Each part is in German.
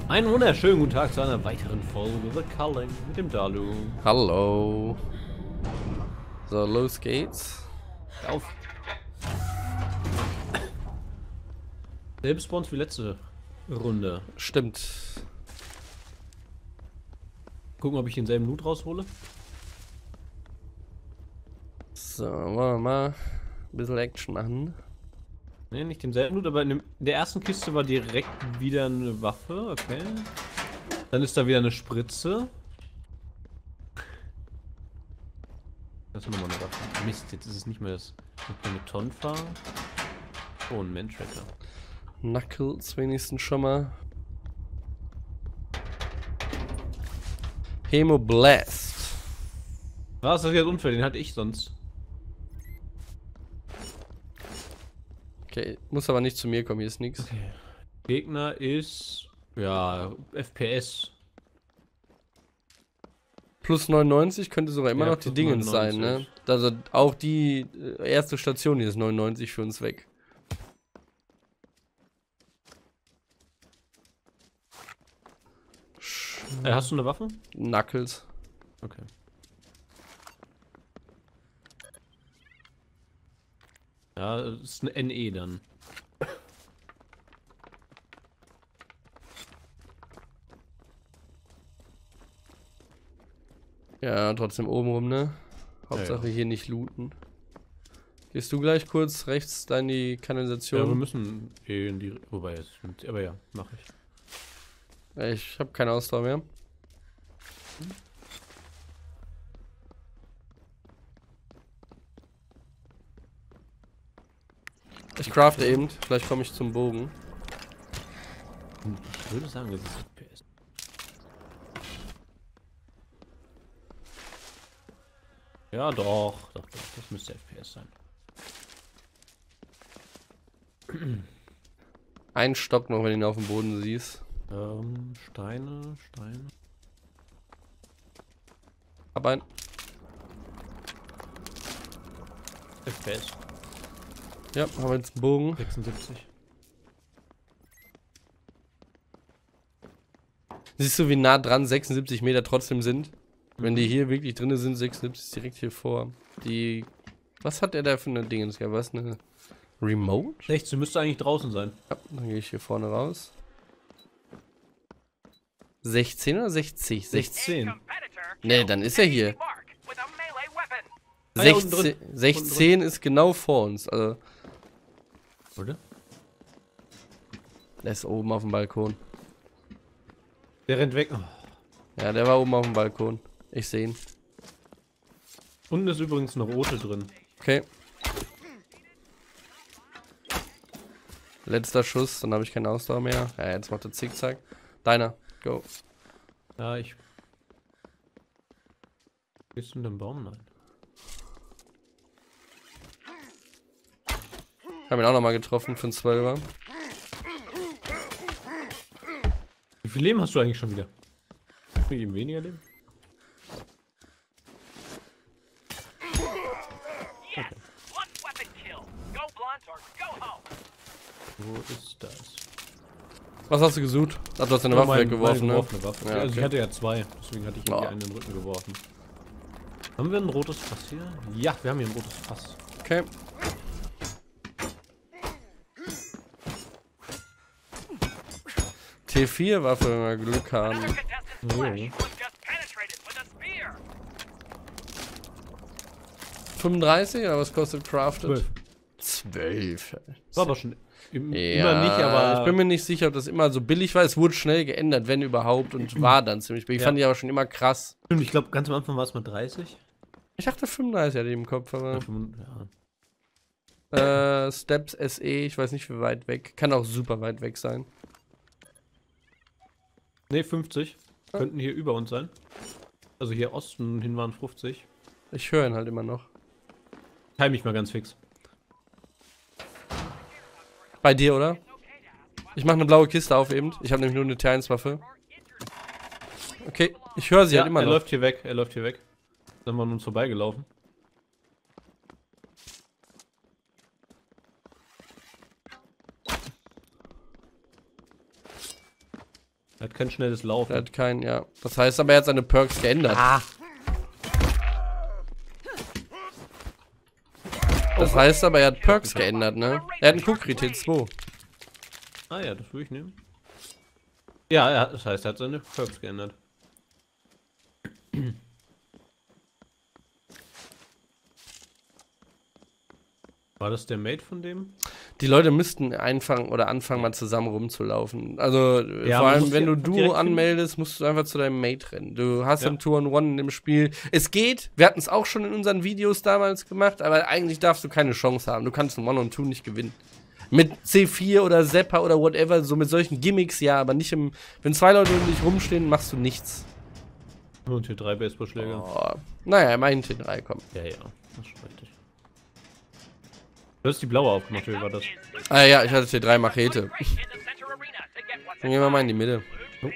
Einen wunderschönen guten Tag zu einer weiteren Folge The Culling mit dem Dalu. Hallo. So, los geht's. Auf. Selbe Spawns wie letzte Runde. Stimmt. Gucken, ob ich denselben Loot raushole. So, wollen wir mal ein bisschen Action machen. Ne, nicht denselben Loot, aber in der ersten Kiste war direkt wieder eine Waffe. Okay. Dann ist da wieder eine Spritze. Das ist nochmal eine Waffe. Mist, jetzt ist es nicht mehr das eine Tonfa. Oh, ein Mantracker. Knuckles wenigstens schon mal. Hemoblast. Was? Das ist jetzt unfair, den hatte ich sonst. Okay, muss aber nicht zu mir kommen, hier ist nichts. Okay. Gegner ist... ja, FPS. Plus 99 könnte sogar immer Ja, noch die plus Dingens sein, ne? 99. Also auch die erste Station hier ist 99 für uns weg. Hast du eine Waffe? Knuckles. Okay. Ja, das ist eine NE dann. Ja, trotzdem oben rum, ne? Hauptsache Ja. hier nicht looten. Gehst du gleich kurz rechts da in die Ja, wir Kanalisation? müssen in die... wobei, es stimmt. Aber ja, mache ich. Ich habe keine Ausdauer mehr. Ich crafte eben, vielleicht komme ich zum Bogen. Ich würde sagen, das ist FPS. Ja, doch, das müsste FPS sein. Ein Stock noch, wenn du ihn auf dem Boden siehst. Steine. Aber ein. FPS. Ja, haben wir jetzt einen Bogen. 76. Siehst du, wie nah dran 76 Meter trotzdem sind? Wenn die hier wirklich drin sind, 76 ist direkt hier vor. Die. Was hat er da für eine Dingens? Ja, was? Eine Remote? 16 müsste eigentlich draußen sein. Ja, dann gehe ich hier vorne raus. 16 oder 60? 16. Ne, dann ist er hier. Ah ja, unten drin. 16 ist genau vor uns. Also, Oder? der ist oben auf dem Balkon. Der rennt weg. Oh. Ja, der war oben auf dem Balkon. Ich sehe ihn. Unten ist übrigens eine rote drin. Okay. Letzter Schuss, dann habe ich keine Ausdauer mehr. Ja, jetzt macht er Zickzack. Deiner, go. Ja, ich... Bist du in dem Baum? Nein. Ich habe ihn auch nochmal getroffen für einen 12er. Wie viel Leben hast du eigentlich schon wieder? Mit ihm weniger Leben? Okay. Wo ist das? Was hast du gesucht? Ach, du hast deine Ja, Waffe weggeworfen, ne? geworfene Waffe. Ja, Also okay. ich hatte ja zwei, deswegen hatte ich irgendwie Oh. einen in den Rücken geworfen. Haben wir ein rotes Fass hier? Ja, wir haben hier ein rotes Fass. Okay. T4-Waffe, wenn wir Glück haben. Jo. 35, oder was kostet Crafted? 12. 12. War aber schon Ja, immer nicht, aber... ich bin mir nicht sicher, ob das immer so billig war. Es wurde schnell geändert, wenn überhaupt, und war dann ziemlich billig. Ja. Fand ich aber schon immer krass. Stimmt, ich glaube, ganz am Anfang war es mit 30. Ich dachte 35 hatte ich im Kopf, aber... Ja. Steps SE, ich weiß nicht wie weit weg. Kann auch super weit weg sein. Ne, 50. Könnten hier über uns sein. Also hier Osten hin waren 50. Ich höre ihn halt immer noch. Time ich mal ganz fix. Bei dir, oder? Ich mache eine blaue Kiste auf eben. Ich habe nämlich nur eine T1-Waffe. Okay, ich höre sie halt immer er noch. läuft hier weg, er läuft hier weg. Dann waren wir uns vorbeigelaufen. Er hat kein schnelles Laufen. Er hat kein, ja. Das heißt aber, er hat seine Perks geändert. Ah. Das heißt aber, er hat Perks geändert, ne? Er hat einen Kukri T2. Ah ja, das würde ich nehmen. Ja, das heißt, er hat seine Perks geändert. War das der Mate von dem? Die Leute müssten anfangen mal zusammen rumzulaufen. Also Ja, vor man allem, muss wenn ja du Duo direkt anmeldest, musst du einfach zu deinem Mate rennen. Du hast Ja. ein 2-on-1 in dem Spiel. Es geht, wir hatten es auch schon in unseren Videos damals gemacht, aber eigentlich darfst du keine Chance haben. Du kannst ein 1-on-2 nicht gewinnen. Mit C4 oder Zeppa oder whatever, so mit solchen Gimmicks, ja, aber nicht im... Wenn 2 Leute um dich rumstehen, machst du nichts. Und hier 3 Baseballschläger. Oh. Naja, immerhin T3, komm. Ja, das ist richtig. Du hast die blaue aufgemacht, wie war das? Ah ja, ich hatte T3 Machete. Dann gehen wir mal in die Mitte. Oh.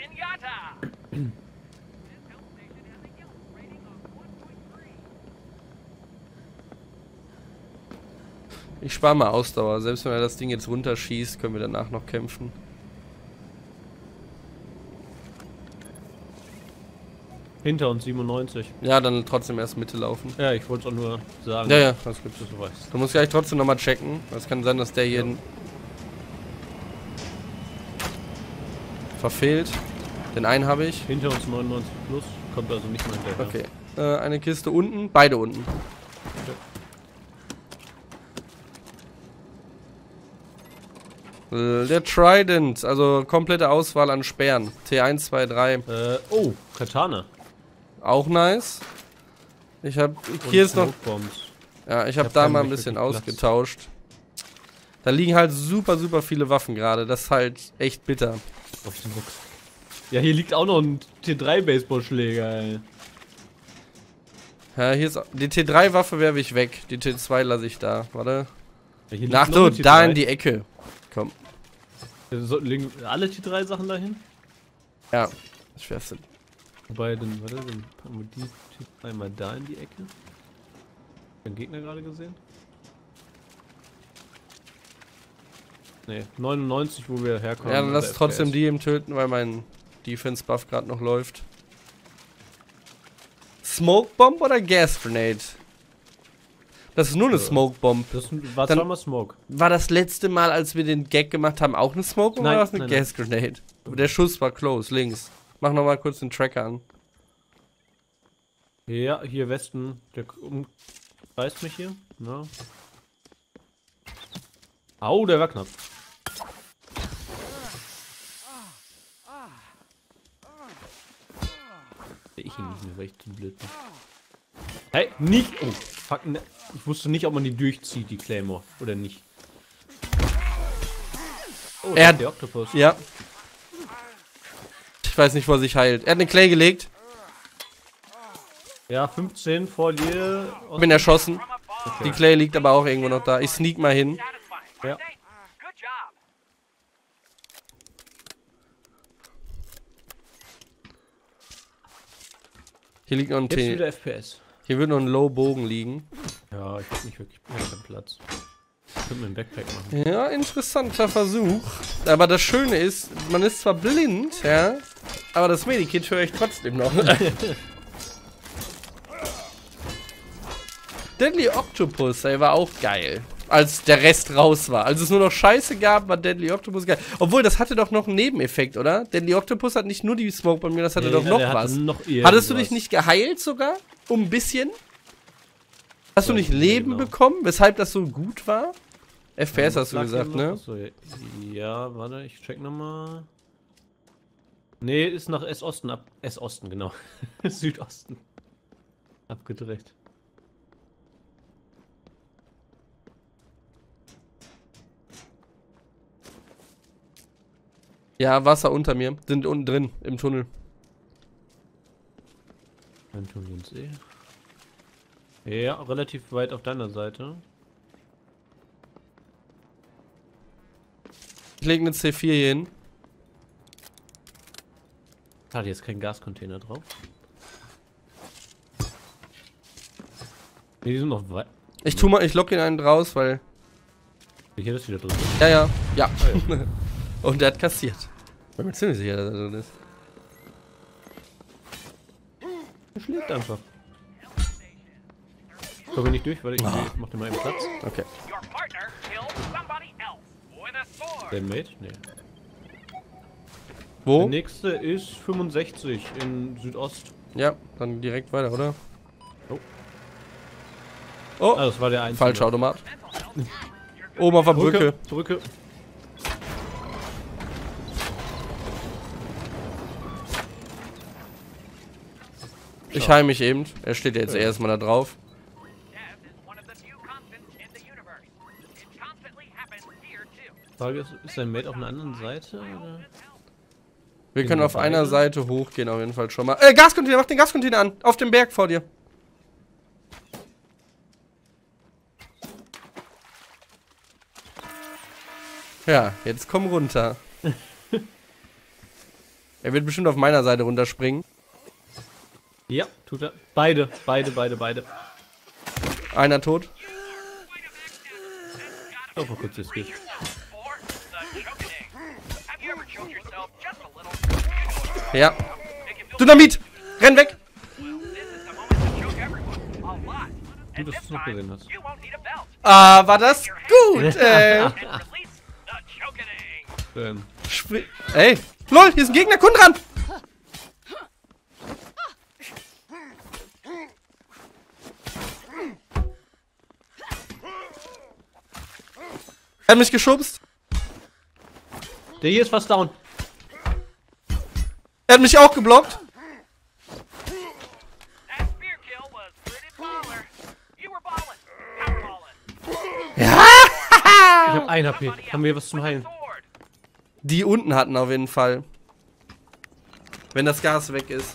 Ich spare mal Ausdauer. Selbst wenn er das Ding jetzt runterschießt, können wir danach noch kämpfen. Hinter uns 97. Ja, dann trotzdem erst Mitte laufen. Ja, ich wollte es auch nur sagen. Ja, Was gibt es, du weißt. Du musst gleich trotzdem nochmal checken. Es kann sein, dass der hier verfehlt. Den einen habe ich. Hinter uns 99 plus, kommt also nicht mehr hinterher. Okay. Eine Kiste unten, beide unten. Der Trident, also komplette Auswahl an Sperren. T1, 2, 3. Oh, Katana. Auch nice. Ich habe hier ist noch. Smokebombs. Ja, ich habe hab da keinen mal ein wirklich bisschen Platz. ausgetauscht. Da liegen halt super viele Waffen gerade. Das ist halt echt bitter. Auf den Box. Ja, hier liegt auch noch ein T3 Baseballschläger, ey. Ja, hier ist die T3-Waffe werfe ich weg. Die T2 lasse ich da. Warte. Ja, hier liegt Ach noch so, eine T3. da in die Ecke. Komm. Liegen alle T3 Sachen dahin? Ja. Ich werfe Wobei, dann packen wir die T3 mal da in die Ecke. Den Gegner gerade gesehen? Ne, 99, wo wir herkommen. Ja, dann lass oder trotzdem FPS. die im töten, weil mein Defense-Buff gerade noch läuft. Smoke Bomb oder Gas Grenade? Das ist nur eine Smoke Bomb. Das war Dann- zweimal Smoke. War das letzte Mal, als wir den Gag gemacht haben, auch eine Smoke Bomb Nein, oder war das eine nein, Gas Grenade? Der Schuss war close, links. Mach nochmal kurz den Tracker an. Ja, hier Westen. Der umreißt mich hier. Ja. Au, der war knapp. Ich ihn nicht mehr, weil ich zu blöd bin. Hey, nicht! Oh, fuck, ne. Ich wusste nicht, ob man die durchzieht, die Claymore, oder nicht. Oh, Er da hat- ist der Octopus. Ja. Ich weiß nicht, wo er sich heilt. Er hat eine Clay gelegt. Ja, 15 vor dir. Bin erschossen. Okay. Die Clay liegt aber auch irgendwo noch da. Ich sneak mal hin. Ja. Hier liegt noch ein Jetzt T. wieder FPS. Hier wird noch ein Low-Bogen liegen. Ja, ich hab nicht wirklich keinen Platz. Ich könnte mir einen Backpack machen. Ja, interessanter Versuch. Aber das Schöne ist, man ist zwar blind, ja, aber das Medikit höre ich trotzdem noch. Deadly Octopus, ey, war auch geil. Als der Rest raus war. Als es nur noch Scheiße gab, war Deadly Octopus geil. Obwohl, das hatte doch noch einen Nebeneffekt, oder? Deadly Octopus hat nicht nur die Smoke bei mir, das hatte doch noch der hatte was. noch Hattest du dich irgendwas. nicht geheilt sogar? Um ein bisschen? Hast du Weiß nicht ich nicht Leben genau. bekommen, weshalb das so gut war? FPS hast du Lag gesagt, hier ne? noch? Achso, ja, warte, ich check nochmal. Nee, ist nach S-Osten ab. S-Osten, genau. Südosten. Abgedreht. Ja, Wasser unter mir. Sind unten drin, im Tunnel. Dann tun wir uns Ja, relativ weit auf deiner Seite. Ich lege eine C4 hier hin. Hat jetzt kein Gascontainer drauf. Nee, die sind noch weit. Ich lock ihn einen draus, weil. Hier ist wieder drin. Ja. Und der hat kassiert. bin mir ziemlich sicher, dass er drin ist. Er schlägt einfach. Kommen wir nicht durch, weil ich mach dir mal eben Platz. Okay. Der Mate? Nee. Wo? Der nächste ist 65 in Südost. Ja, dann direkt weiter, oder? Oh. Oh, Ah, das war der einzige. falscher Automat. Oben auf der Brücke. Brücke. Ich heim mich eben. Er steht jetzt erstmal da drauf. Frage ist der Mate auf einer anderen Seite? Oder? Wir können wir auf einer beide? Seite hochgehen, auf jeden Fall schon mal. Gascontainer, mach den Gascontainer an. Auf dem Berg vor dir. Ja, jetzt komm runter. Er wird bestimmt auf meiner Seite runterspringen. Ja, tut er. Beide. Einer tot. Doch mal kurz das geht. Ja. Dynamit! Renn weg! Gut, dass du es noch gesehen hast. Ah, war das gut, Schön. Ey, lol, hier ist ein Gegner, Kunden dran! Er hat mich geschubst. Der hier ist fast down. Er hat mich auch geblockt. Ja! Ich hab 1 HP. Haben wir was zum Heilen? Die unten hatten auf jeden Fall. Wenn das Gas weg ist.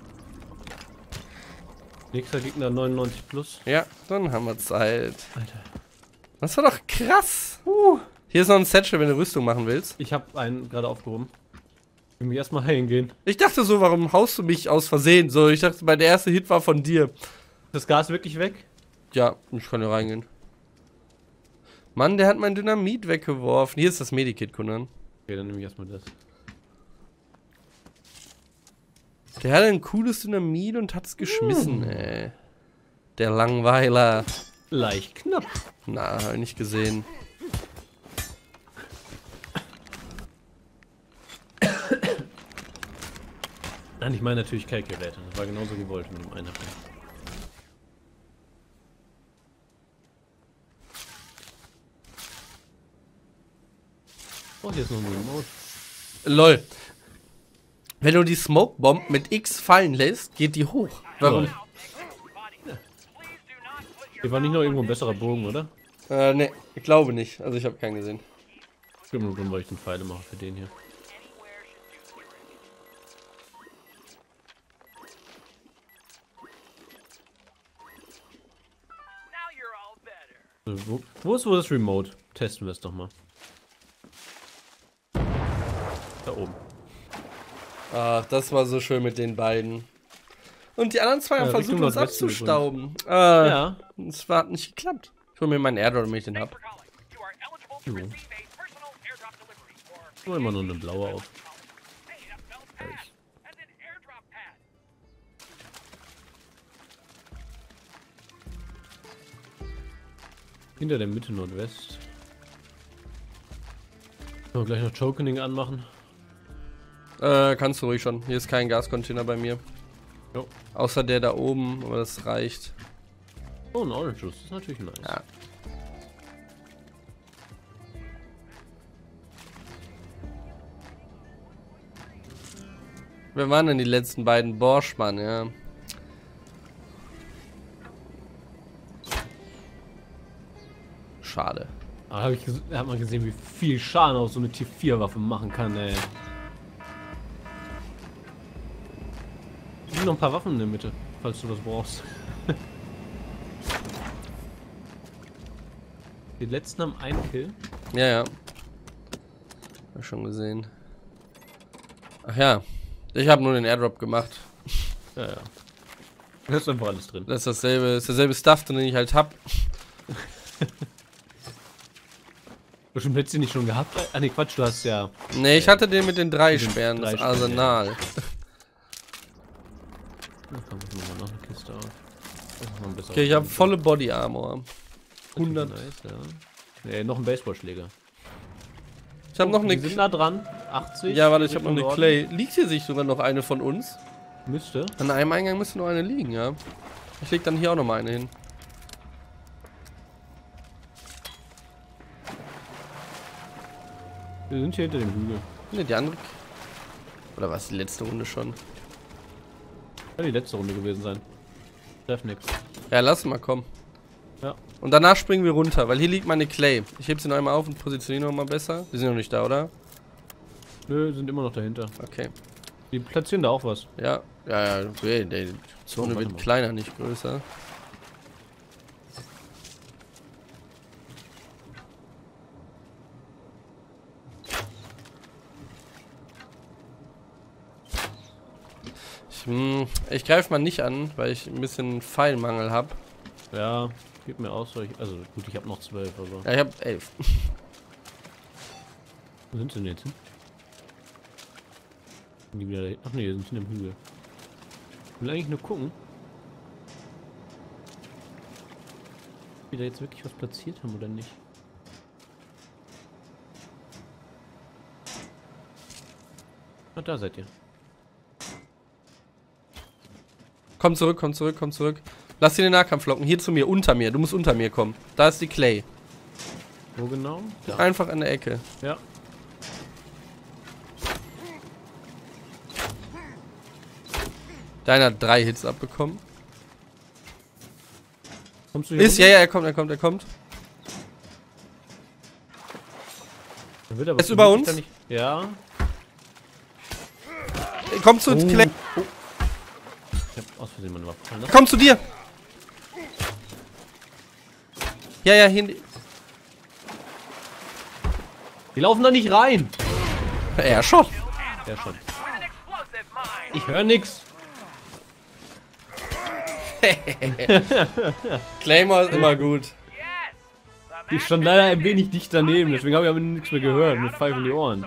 Nächster Gegner 99 plus. Ja, dann haben wir Zeit. Alter. Das war doch krass. Hier ist noch ein Satchel, wenn du Rüstung machen willst. Ich hab einen gerade aufgehoben. Ich will mich erstmal heilen gehen. Ich dachte so, warum haust du mich aus Versehen? So, ich dachte, mein erster Hit war von dir. Ist das Gas wirklich weg? Ja, ich kann ja reingehen. Mann, der hat mein Dynamit weggeworfen. Hier ist das Medikit, Kunden. Okay, dann nehme ich erstmal das. Der hatte ein cooles Dynamit und hat's geschmissen, ey. Der Langweiler. Leicht knapp. Na, hab ich nicht gesehen. Nein, ich meine natürlich Kaltgeräte. Das war genauso gewollt mit dem 1 HP. Oh, hier ist noch ein Remote. LOL. Wenn du die Smoke Bomb mit X fallen lässt, geht die hoch. Warum? Ja. Hier war nicht noch irgendwo ein besserer Bogen, oder? Ne, ich glaube nicht. Also ich habe keinen gesehen. Ich bin nur drin, weil ich den Pfeile mache für den hier. So, wo ist das Remote? Testen wir es doch mal. Da oben. Ach, das war so schön mit den beiden. Und die anderen zwei haben versucht, Richtung uns Nordwesten abzustauben. Ja. Es hat nicht geklappt. Ich hol mir meinen Airdrop, damit ich den hab. Nur immer nur eine blaue auf. Hinter der Mitte Nordwest. So, gleich noch Chokening anmachen. Kannst du ruhig schon. Hier ist kein Gascontainer bei mir. Jo. Außer der da oben, aber das reicht. Oh, ein Orange Juice. Das ist natürlich nice. Ja. Wer waren denn die letzten beiden? Borschmann, ja. Schade. Aber hat man gesehen, wie viel Schaden auch so eine T4-Waffe machen kann, ey. Es sind noch ein paar Waffen in der Mitte, falls du das brauchst. Die letzten haben einen Kill. Ja, ja. Hab schon gesehen. Ach ja. Ich habe nur den Airdrop gemacht. Ja, ja. Da ist einfach alles drin. Das ist derselbe Stuff, den ich halt hab. Bestimmt hättest du nicht schon gehabt. Ah ne, Quatsch, du hast ja... Ne, ich hatte den mit den 3 den Sperren, das 3 Sperren, Arsenal. Ja, komm, ich mach mal noch eine Kiste auf. Okay, ich habe volle Body Armor. 100. Nice, ja. Nee, noch ein Baseballschläger. Ich habe noch Wir eine... sind nah dran. 80. Ja, warte, ich habe noch Richtung eine Norden. Clay. Liegt hier sich sogar noch eine von uns? Müsste. An einem Eingang müsste nur eine liegen, ja. Ich leg dann hier auch noch mal eine hin. Wir sind hier hinter dem Hügel. Ne, die andere... Oder was, die letzte Runde schon? Kann die letzte Runde gewesen sein. Treff nix. Ja, lass mal kommen. Ja. Und danach springen wir runter, weil hier liegt meine Clay. Ich heb sie noch einmal auf und positioniere noch mal besser. Die sind noch nicht da, oder? Nö, sind immer noch dahinter. Okay. Die platzieren da auch was. Ja, ja, okay. Die Zone warte wird mal. kleiner, nicht größer. Ich greife mal nicht an, weil ich ein bisschen Pfeilmangel habe. Ja, gib mir aus. Also gut, ich habe noch 12, aber... Ja, ich habe 11. Wo sind sie denn jetzt hin? Sind die wieder da hinten? Ach nee, die sind in dem Hügel. Ich will eigentlich nur gucken. Ob wir da jetzt wirklich was platziert haben oder nicht. Ah, da seid ihr. Komm zurück, komm zurück, komm zurück. Lass dir den Nahkampf locken. Hier zu mir, unter mir. Du musst unter mir kommen. Da ist die Clay. Wo genau? Da. Einfach an der Ecke. Ja. Deiner hat 3 Hits abbekommen. Kommst du hier Ist, ja, ja, er kommt. Der wird aber Ist über uns? da nicht- Ja. Komm zu uns, Clay. Oh. Ich hab aus Versehen meine Waffe fallen lassen. Komm zu dir. Ja, ja, hier. Die laufen da nicht rein. Er schon. Ja, schon. Ich höre nix. Claymore ist immer gut. Ich stand leider ein wenig dicht daneben, deswegen habe ich aber nichts mehr gehört. Mit Pfeife in die Ohren.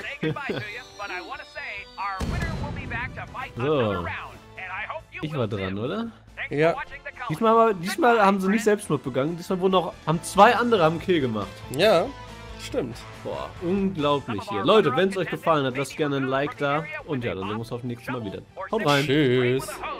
So. Ich war dran, oder? Ja. Diesmal haben sie nicht Selbstmord begangen. Diesmal haben 2 andere einen Kill gemacht. Ja, stimmt. Boah, unglaublich hier. Leute, wenn es euch gefallen hat, lasst gerne ein Like da. Und ja, dann sehen wir uns auf nächstes Mal wieder. Haut rein. Tschüss.